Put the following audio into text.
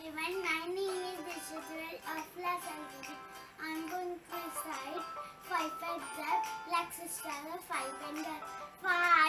everyone, my name is Dishitwell of class LKG. I am going to recite 5 5's. Let's start the 5 and the 5.